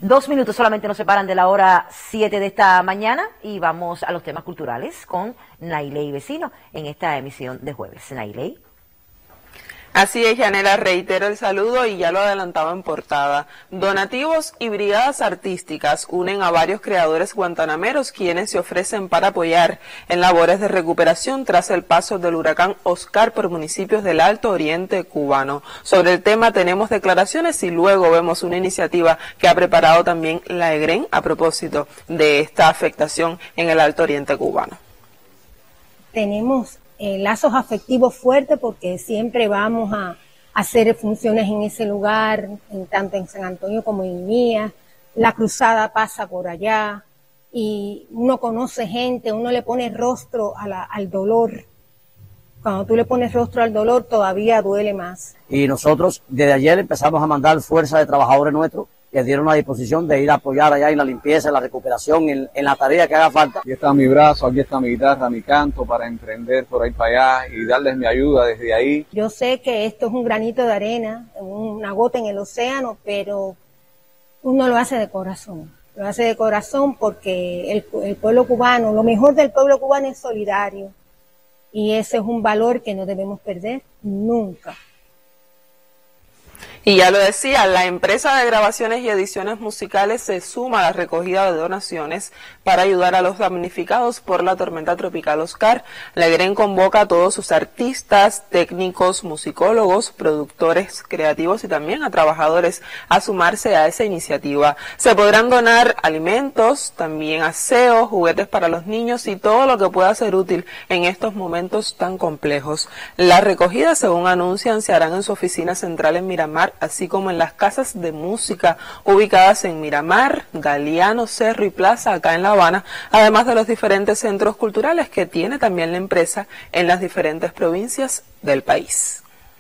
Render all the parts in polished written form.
2 minutos solamente nos separan de la hora 7 de esta mañana y vamos a los temas culturales con Nailey Vecino en esta emisión de jueves. Nailey. Así es, Yanela, reitero el saludo y ya lo adelantaba en portada. Donativos y brigadas artísticas unen a varios creadores guantanameros quienes se ofrecen para apoyar en labores de recuperación tras el paso del huracán Oscar por municipios del Alto Oriente cubano. Sobre el tema tenemos declaraciones y luego vemos una iniciativa que ha preparado también la EGREN a propósito de esta afectación en el Alto Oriente cubano. Tenemos lazos afectivos fuertes porque siempre vamos a hacer funciones en ese lugar, tanto en San Antonio como en Mía. La cruzada pasa por allá y uno conoce gente, uno le pone rostro al dolor. Cuando tú le pones rostro al dolor todavía duele más. Y nosotros desde ayer empezamos a mandar fuerza de trabajadores nuestros que dieron la disposición de ir a apoyar allá en la limpieza, en la recuperación, en la tarea que haga falta. Aquí está mi brazo, aquí está mi guitarra, mi canto para emprender por ahí para allá y darles mi ayuda desde ahí. Yo sé que esto es un granito de arena, una gota en el océano, pero uno lo hace de corazón. Lo hace de corazón porque el pueblo cubano, lo mejor del pueblo cubano es solidario. Y ese es un valor que no debemos perder nunca. Y ya lo decía, la empresa de grabaciones y ediciones musicales se suma a la recogida de donaciones para ayudar a los damnificados por la tormenta tropical Oscar. La EGREN convoca a todos sus artistas, técnicos, musicólogos, productores creativos y también a trabajadores a sumarse a esa iniciativa. Se podrán donar alimentos, también aseo, juguetes para los niños y todo lo que pueda ser útil en estos momentos tan complejos. La recogida, según anuncian, se harán en su oficina central en Miramar, así como en las casas de música ubicadas en Miramar, Galeano, Cerro y Plaza, acá en La Habana, además de los diferentes centros culturales que tiene también la empresa en las diferentes provincias del país.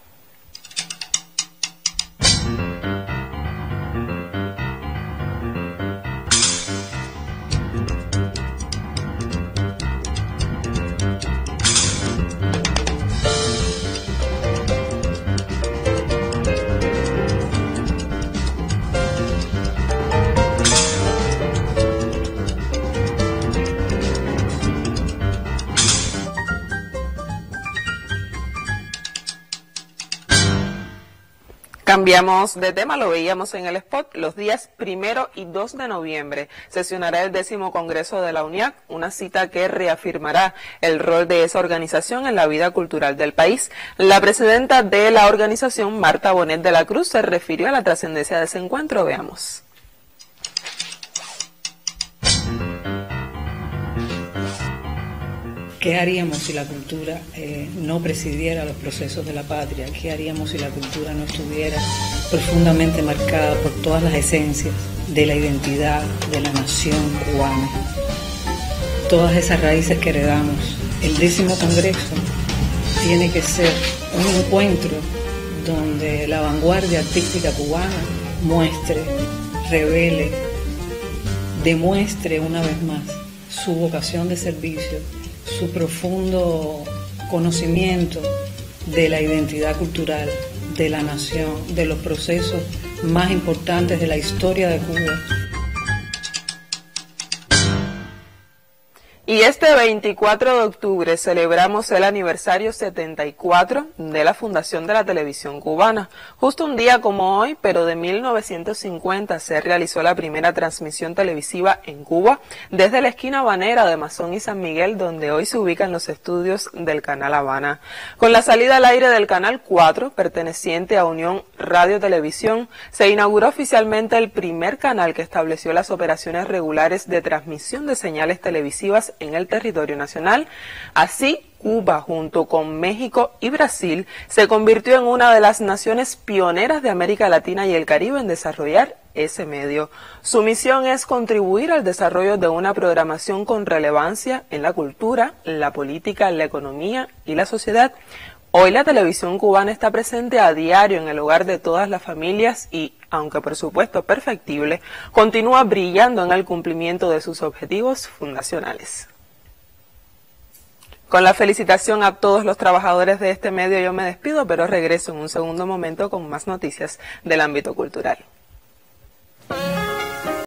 Cambiamos de tema, lo veíamos en el spot, los días 1 y 2 de noviembre sesionará el 10º Congreso de la UNIAC, una cita que reafirmará el rol de esa organización en la vida cultural del país. La presidenta de la organización, Marta Bonet de la Cruz, se refirió a la trascendencia de ese encuentro. Veamos. ¿Qué haríamos si la cultura no presidiera los procesos de la patria? ¿Qué haríamos si la cultura no estuviera profundamente marcada por todas las esencias de la identidad de la nación cubana? Todas esas raíces que heredamos. El 10º Congreso tiene que ser un encuentro donde la vanguardia artística cubana muestre, revele, demuestre una vez más su vocación de servicio, su profundo conocimiento de la identidad cultural, de la nación, de los procesos más importantes de la historia de Cuba. Y este 24 de octubre celebramos el aniversario 74 de la fundación de la televisión cubana. Justo un día como hoy, pero de 1950, se realizó la primera transmisión televisiva en Cuba desde la esquina habanera de Mazón y San Miguel, donde hoy se ubican los estudios del Canal Habana. Con la salida al aire del Canal 4, perteneciente a Unión Radio Televisión, se inauguró oficialmente el primer canal que estableció las operaciones regulares de transmisión de señales televisivas en el territorio nacional. Así, Cuba, junto con México y Brasil, se convirtió en una de las naciones pioneras de América Latina y el Caribe en desarrollar ese medio. Su misión es contribuir al desarrollo de una programación con relevancia en la cultura, la política, la economía y la sociedad. Hoy la televisión cubana está presente a diario en el hogar de todas las familias y, aunque por supuesto perfectible, continúa brillando en el cumplimiento de sus objetivos fundacionales. Con la felicitación a todos los trabajadores de este medio yo me despido, pero regreso en un segundo momento con más noticias del ámbito cultural.